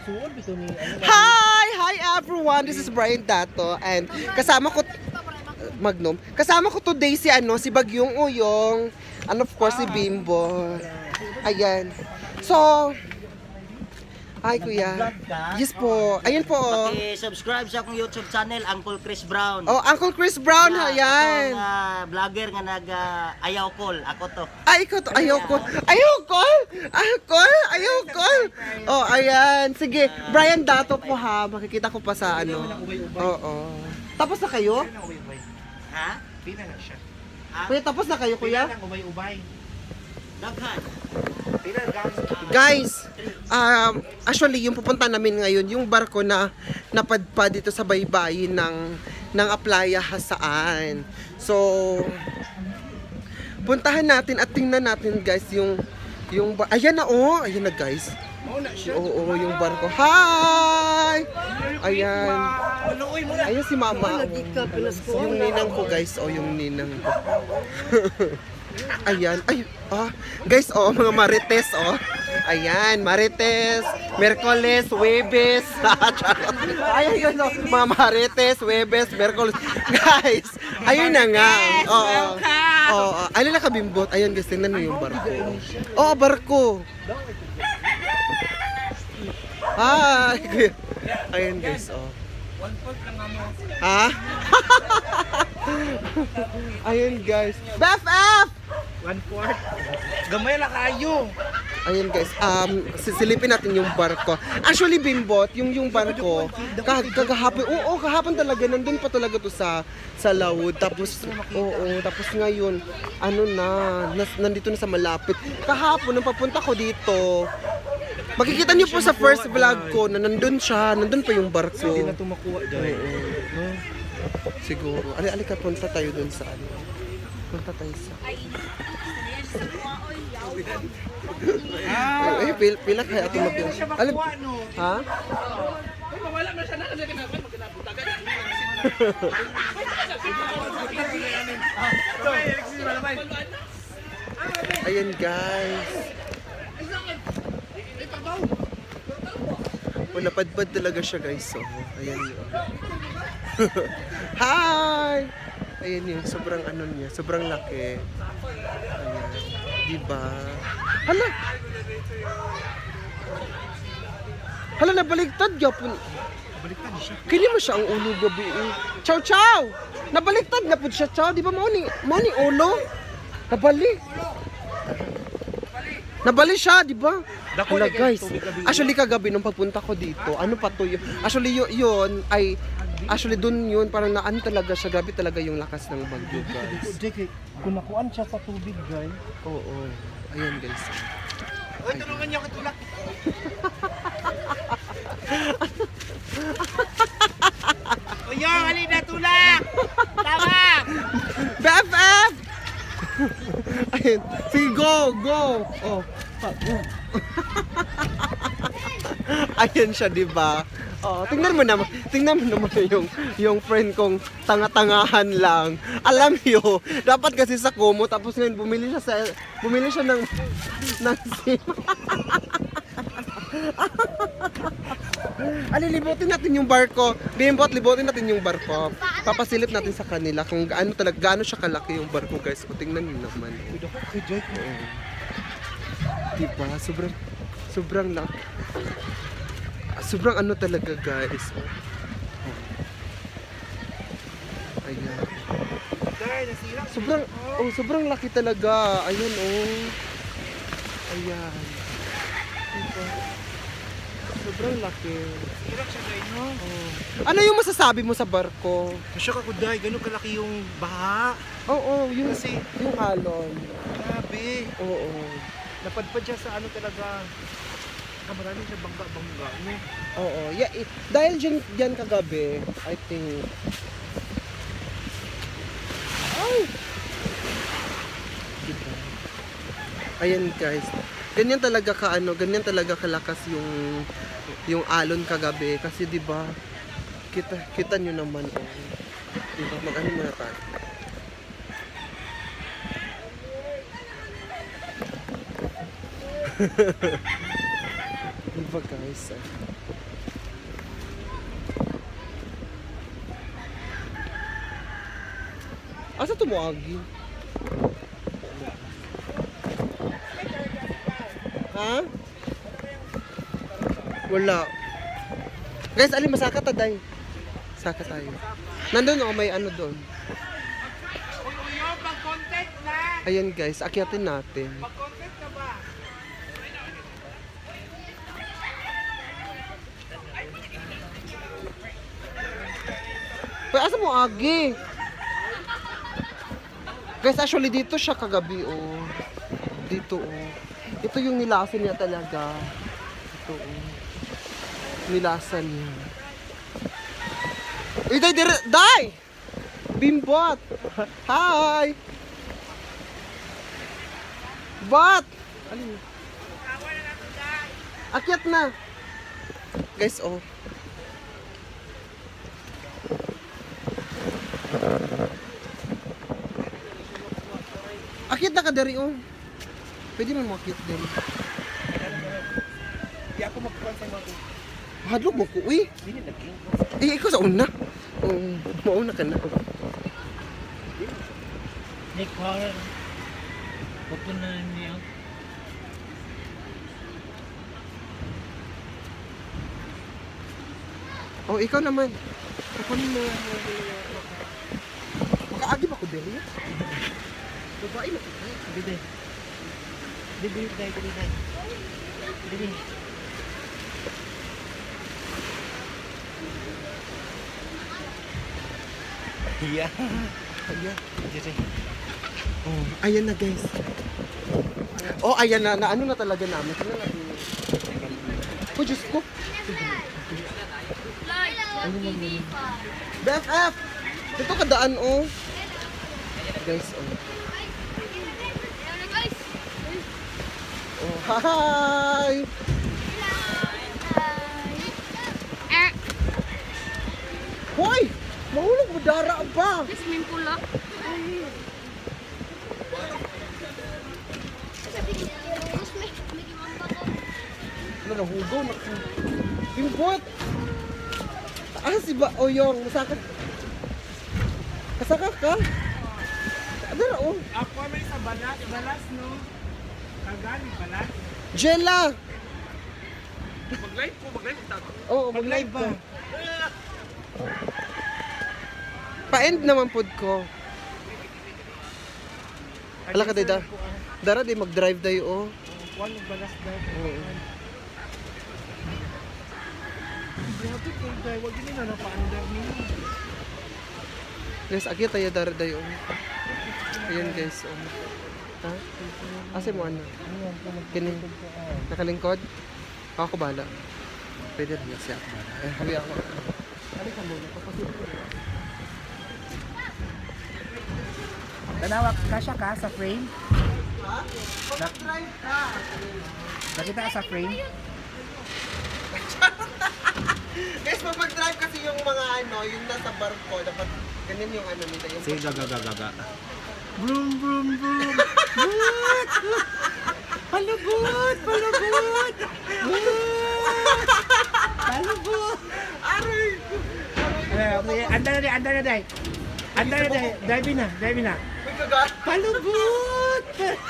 Hi everyone. This is Brian Dato and kasama ko Magnum. Kasama ko today si si Bagyong Uyong and of course si Bimbo. Ayan. So, hi kuya. Yes po. Ayan po. Subscribe sa akong YouTube channel, Uncle Chris Brown. Oh, Uncle Chris Brown. Ayan. Akong vlogger nga ayaw call. Ako to. Ay, ikaw to. Ayaw call. Ayaw call. Ayaw call. Oh, ayan. Sige. Brian Dato po ha. Makikita ko pa sa Oo. Tapos na kayo? Ha? Pina na siya. Kuya, tapos na kayo kuya? Pina lang ubay-ubay. Daghan. Guys, actually yung pupunta namin ngayon, yung barko na napadpad dito sa baybayin ng Aplaya Hasaan. So, puntahan natin at tingnan natin guys yung ayan na ayan na guys. Oo, yung barko. Hi! Ayan. Ayan si mama. Yung ninang ko guys, yung ninang ko. Ayan, guys, mga marites, ayan, marites, Merkoles, Webes, ayan guys, mga marites, Webes, Merkoles, guys, ayun na nga, ayun na kabimbot, ayan guys, tingnan mo yung barko, barko, hi, ayan guys, ha? Ayun guys, BFF! 1/4. Gamay lang kayo. Ayun guys, sisilipin natin yung barko. Actually Bimbot, yung barko, kahapon, kahapon talaga, nandun pa talaga to sa Laud. Tapos, tapos ngayon, nandito na sa malapit. Kahapon, nung papunta ko dito, makikita niyo po sa first vlog ko na nandun pa yung barko. Hindi na tumakuha dyan. Siguro. Alika, punta tayo dun sa Punta tayo sa... pila kaya ito mag... Alam... Ha? Wala na siya na kasi kinabutan magkinabutan. Ayan guys. Napadpad talaga siya guys. So, ayan yun. Hi! Ayan yung sobrang niya, sobrang laki. Ayan, diba? Hala, nabaligtad yapon. Baliktad siya. Kini mo siya ang ulo gabi. Chow chow! Nabaligtad na po siya, chow. Di ba mo ni ulo? Nabali siya, di ba? Hala guys, actually kagabi nung pagpunta ko dito, pa to yun? Actually yun ay, dun yun, parang talaga siya, grabe talaga yung lakas ng bagyo guys. Kung nakuan siya sa tubig guys. Oo, ayan guys. Uy, tulungan niyo katulak. Uy, halina tulak! Tama! BFF! Ayun, sige, go! Ayan siya, diba? Tingnan mo naman yung friend kong tanga-tangahan lang. Alam niyo, dapat kasi sa Kumu, tapos ngayon bumili siya ng SIM. Libutin natin yung barko. Bimbot, libutin natin yung barko. Papasilip natin sa kanila kung gaano siya kalaki yung barko guys. Tingnan niyo naman. Diba? Sobrang laki. Sobrang talaga guys. Ayan. Sobrang laki talaga. Ayan Ayan. Diba? Sobrang laki. Ano yung masasabi mo sa barko? Masya ka kuday, gano'n kalaki yung baha. Oo, yung Kasi, yung alon. Grabe. Oo. Napadpad siya sa talaga. Kamarami siya bangga-bangga. Oo. Dahil dyan kagabi, I think. Ay! Diba? Ayan guys. Ganyan talaga kalakas yung alon kagabi. Kasi diba, kita nyo naman. Diba, mag-ano muna tayo. Diba guys? Asa tumuagi? Ha? Wala. Guys, alin masaka taday. Saka tayo. Nandun oh, may ano doon. Ayan guys, akyatin natin. Uy, asa mo agi? Guys, actually dito siya kagabi oh. Dito oh. Ito yung nilasan niya talaga. Ito oh. Nilasan niya. Uy, day! Bimbot! Hi! Bot! Alin? Akyat na! Guys, oh. Akyat na ka dari, oh. Pwede mo makyat din. Di ako magkuhan sa mga Hadlok mo ko, uy. Eh, ikaw sa una. Oh, mauna ka na. Nick Warren. Pupunan niya. Oh, ikaw naman. Kukunin mo yan. Makaagib ako, Deli. Babae mo. Dede. Dede, dede, dede. Dede. Iya. Ayan. Dede. Oh, ayan na guys. Oh, ayan na. Ano na talaga namin. Ano na natin? Oh, Diyos ko. BFF! Dito kadaan, oh. Guys, oh. Oh, hi! Hoy! Mahulog mo dara ba? Swimming pool lang. Ano na hugaw na ko. Pimpot! Ah, si ba? Oyong, masaka. Kasaka ka? Ano na, oh? Ako may sa balas, no? Kagani, balas. Jella! Mag-live po. Oo, mag-live ba? Pa-end naman pod ko. Ala ka, Dada. Dara, di mag-drive tayo, oh. Kuhan yung balas daw. Oo. Grabe ko, dahil wag yun na napaandar niyo. Guys, agya tayo dara tayo, oh. Ayan, guys, oh. Ha? Asa mo, ano? Kining. Nakalingkod? Ako bala. Pwede rin siya ako bala. Eh, habi ako. Ano ka muna? Papasit ko. Tanawak, kasya ka sa frame? Ha? Pag-drive ka! Nakita ka sa frame? Guys, pag-drive kasi yung mga ano, yung nasa barko, dapat ganyan yung ano nila. Yung Sige, gaga. Vroom, vroom, vroom. Palugod! Palugod! Aray! Andar na, day. Drive na. May kagat! Palugod!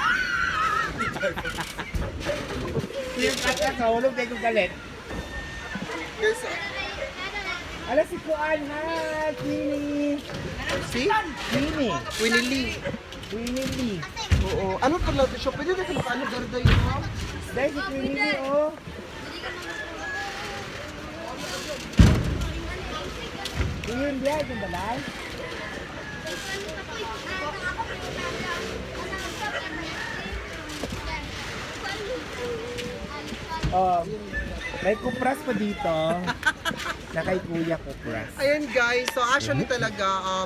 Yung kata sa hulog tayo kong galit. Guys, Ala si Kuan ha, Queenie. si? Queenie. Winnie Lee. Queenie. Oo. Ano pala ito siya? Pwede natin makaano garda yun, ha? Dahil si Queenie oh. Queen dia yung balay. Oh, may kupras pa dito. Na kay Kuya kupras. Ayan guys, so actually talaga,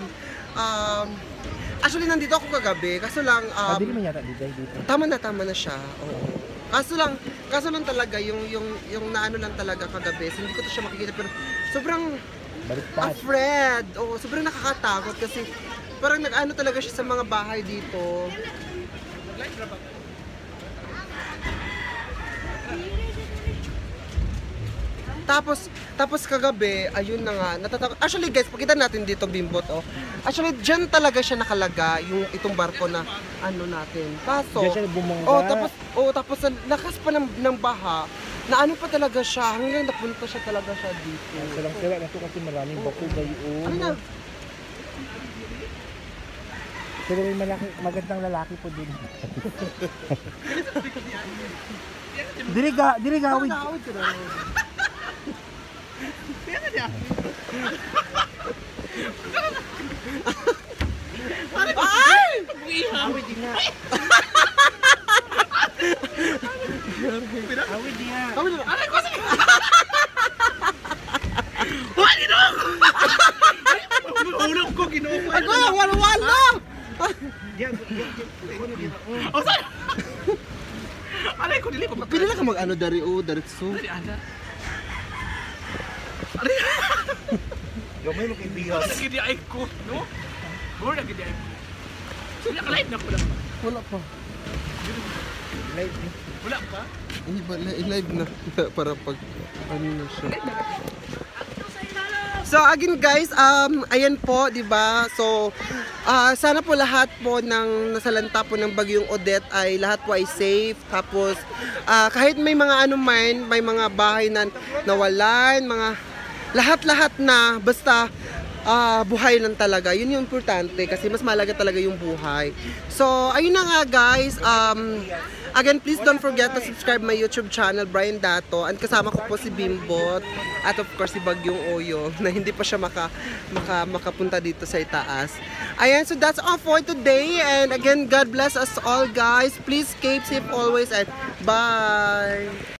actually nandito ako kagabi, kaso lang, Pwede naman yata dito. tama na siya, oo. Kaso lang talaga, yung naano lang talaga kagabi, so hindi ko to siya makikita, pero sobrang Baliktad. afraid, oo, sobrang nakakatakot kasi parang nag-ano talaga siya sa mga bahay dito. Tapos kagabi, ayun na nga, actually guys, pakita natin dito Bimbot, oh. Actually, dyan talaga siya nakalaga, yung itong barko na ano natin. Kaso, Diyan siya bumangga. tapos sa lakas pa ng baha, na ano pa talaga siya, hanggang napunta siya talaga siya dito. Salang-sala na to kasi maraming bako gayon. Ano na? Pero may magandang lalaki po din. Diri gawid. Ay! Awid din nga. Awid din nga. Aray ko, sige! Ulog ko, ginoo ko. Ako, wala! O, saan? Aray ko, dili ko. Pili na ka mag-ano dari diretso. Gamay mo kay Bihas. Nagidi ay ko, no? Bro, nagidi ay ko. Sila ka-live na ko lang. Wala pa. Live. Wala pa? I-live na para pag ano na siya. So again guys, ayan po, 'di ba? So sana po lahat po ng nasalanta po ng bagyong Odette ay lahat po ay safe. Tapos kahit may mga ano man, may mga bahay na nawalan, mga lahat-lahat na basta buhay lang talaga. Yun yung importante kasi mas mahalaga talaga yung buhay. So ayun na nga guys, again, please don't forget to subscribe my YouTube channel, Brian Dato. And kasama ko po si Bimbot. At of course, si Bagyong Oyo na hindi pa siya makapunta dito sa itaas. Ayan, so that's all for today. And again, God bless us all guys. Please keep safe always and bye!